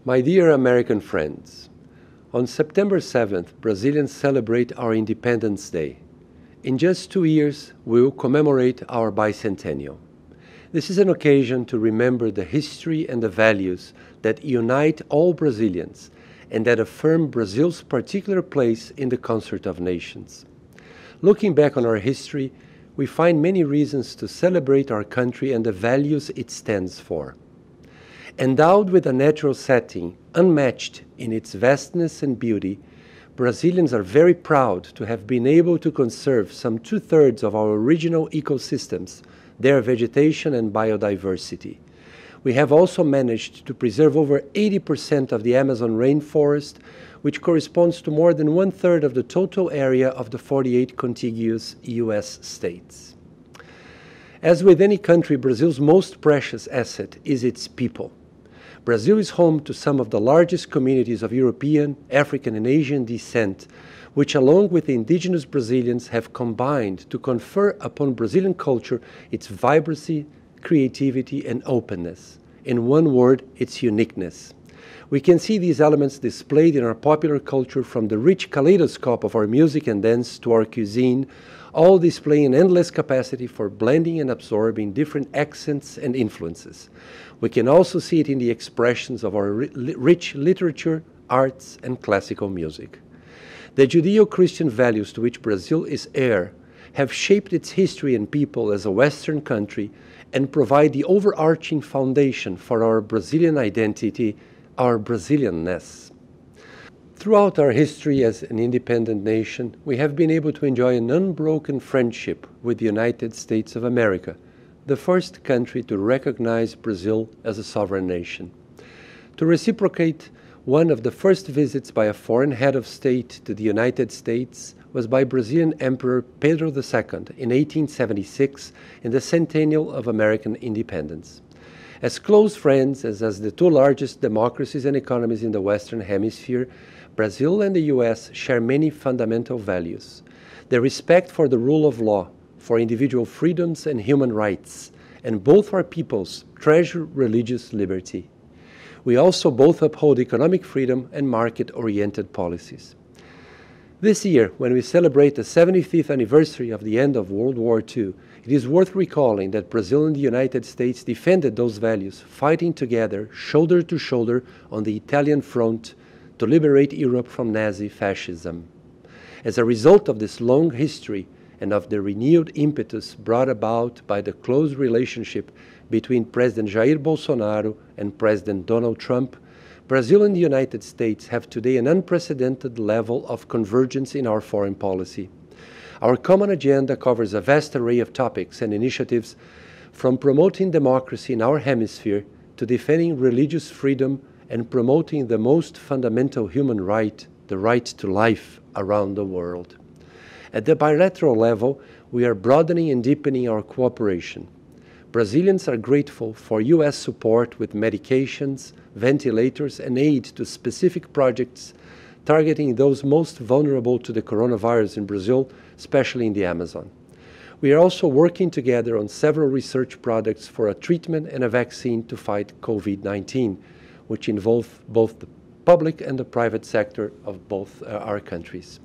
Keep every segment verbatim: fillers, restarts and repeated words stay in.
My dear American friends, on September seventh, Brazilians celebrate our Independence Day. In just two years, we will commemorate our bicentennial. This is an occasion to remember the history and the values that unite all Brazilians and that affirm Brazil's particular place in the concert of nations. Looking back on our history, we find many reasons to celebrate our country and the values it stands for. Endowed with a natural setting unmatched in its vastness and beauty, Brazilians are very proud to have been able to conserve some two-thirds of our original ecosystems, their vegetation and biodiversity. We have also managed to preserve over eighty percent of the Amazon rainforest, which corresponds to more than one-third of the total area of the forty-eight contiguous U S states. As with any country, Brazil's most precious asset is its people. Brazil is home to some of the largest communities of European, African, and Asian descent, which along with the indigenous Brazilians have combined to confer upon Brazilian culture its vibrancy, creativity, and openness. In one word, its uniqueness. We can see these elements displayed in our popular culture, from the rich kaleidoscope of our music and dance to our cuisine, all displaying endless capacity for blending and absorbing different accents and influences. We can also see it in the expressions of our rich literature, arts, and classical music. The Judeo-Christian values to which Brazil is heir have shaped its history and people as a Western country and provide the overarching foundation for our Brazilian identity, our Brazilianness. Throughout our history as an independent nation, we have been able to enjoy an unbroken friendship with the United States of America, the first country to recognize Brazil as a sovereign nation. To reciprocate, one of the first visits by a foreign head of state to the United States was by Brazilian Emperor Pedro the Second in eighteen seventy-six, in the centennial of American independence. As close friends as, as the two largest democracies and economies in the Western Hemisphere, Brazil and the U S share many fundamental values: the respect for the rule of law, for individual freedoms and human rights, and both our peoples treasure religious liberty. We also both uphold economic freedom and market-oriented policies. This year, when we celebrate the seventy-fifth anniversary of the end of World War Two, it is worth recalling that Brazil and the United States defended those values, fighting together, shoulder to shoulder, on the Italian front to liberate Europe from Nazi fascism. As a result of this long history and of the renewed impetus brought about by the close relationship between President Jair Bolsonaro and President Donald Trump, Brazil and the United States have today an unprecedented level of convergence in our foreign policy. Our common agenda covers a vast array of topics and initiatives, from promoting democracy in our hemisphere to defending religious freedom and promoting the most fundamental human right, the right to life, around the world. At the bilateral level, we are broadening and deepening our cooperation. Brazilians are grateful for U S support with medications, ventilators, and aid to specific projects targeting those most vulnerable to the coronavirus in Brazil, especially in the Amazon. We are also working together on several research projects for a treatment and a vaccine to fight COVID nineteen, which involve both the public and the private sector of both uh, our countries.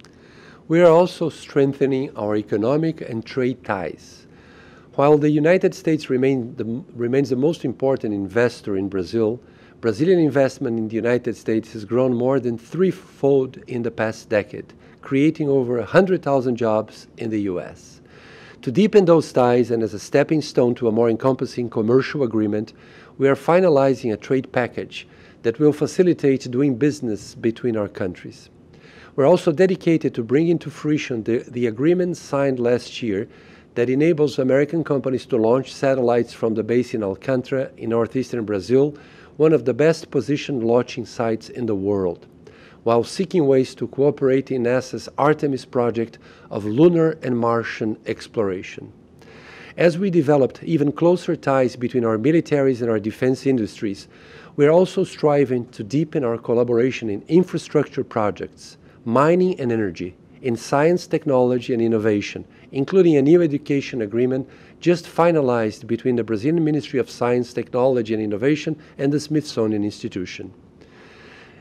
We are also strengthening our economic and trade ties. While the United States remain the, remains the most important investor in Brazil, Brazilian investment in the United States has grown more than threefold in the past decade, creating over one hundred thousand jobs in the U S. To deepen those ties and as a stepping stone to a more encompassing commercial agreement, we are finalizing a trade package that will facilitate doing business between our countries. We're also dedicated to bringing to fruition the, the agreement signed last year that enables American companies to launch satellites from the base in Alcântara in northeastern Brazil, one of the best positioned launching sites in the world, while seeking ways to cooperate in NASA's Artemis project of lunar and Martian exploration. As we developed even closer ties between our militaries and our defense industries, we are also striving to deepen our collaboration in infrastructure projects, mining and energy, in science, technology, and innovation, including a new education agreement just finalized between the Brazilian Ministry of Science, Technology, and Innovation and the Smithsonian Institution.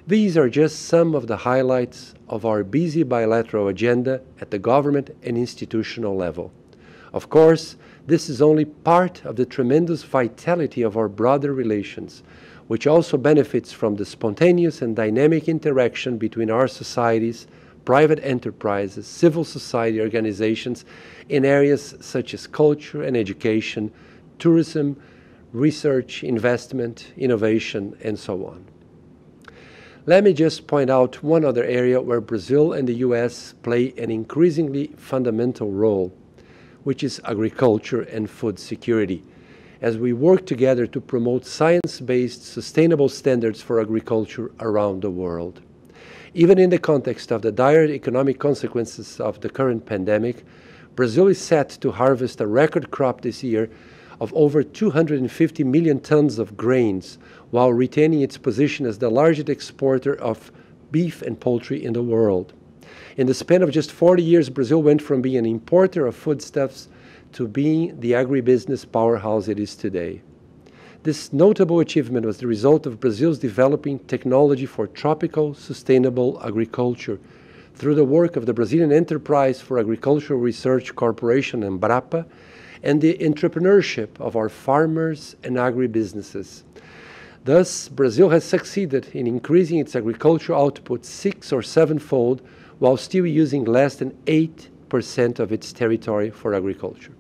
These are just some of the highlights of our busy bilateral agenda at the government and institutional level. Of course, this is only part of the tremendous vitality of our broader relations, which also benefits from the spontaneous and dynamic interaction between our societies, private enterprises, civil society organizations in areas such as culture and education, tourism, research, investment, innovation, and so on. Let me just point out one other area where Brazil and the U S play an increasingly fundamental role, which is agriculture and food security, as we work together to promote science-based sustainable standards for agriculture around the world. Even in the context of the dire economic consequences of the current pandemic, Brazil is set to harvest a record crop this year of over two hundred fifty million tons of grains, while retaining its position as the largest exporter of beef and poultry in the world. In the span of just forty years, Brazil went from being an importer of foodstuffs to being the agribusiness powerhouse it is today. This notable achievement was the result of Brazil's developing technology for tropical sustainable agriculture through the work of the Brazilian Enterprise for Agricultural Research Corporation, Embrapa, and the entrepreneurship of our farmers and agribusinesses. Thus, Brazil has succeeded in increasing its agricultural output six or sevenfold while still using less than eight percent of its territory for agriculture.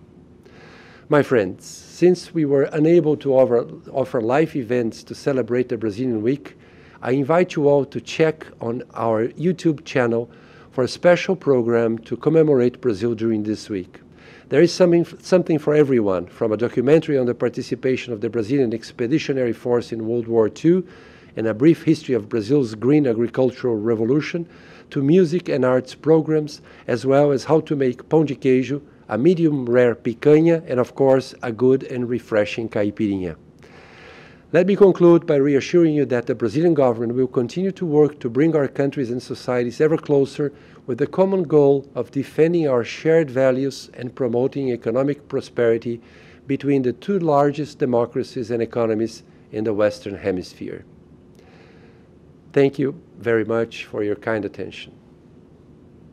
My friends, since we were unable to offer, offer live events to celebrate the Brazilian Week, I invite you all to check on our YouTube channel for a special program to commemorate Brazil during this week. There is something, something for everyone, from a documentary on the participation of the Brazilian Expeditionary Force in World War Two and a brief history of Brazil's green agricultural revolution, to music and arts programs, as well as how to make pão de queijo, a medium-rare picanha, and of course, a good and refreshing caipirinha. Let me conclude by reassuring you that the Brazilian government will continue to work to bring our countries and societies ever closer with the common goal of defending our shared values and promoting economic prosperity between the two largest democracies and economies in the Western Hemisphere. Thank you very much for your kind attention.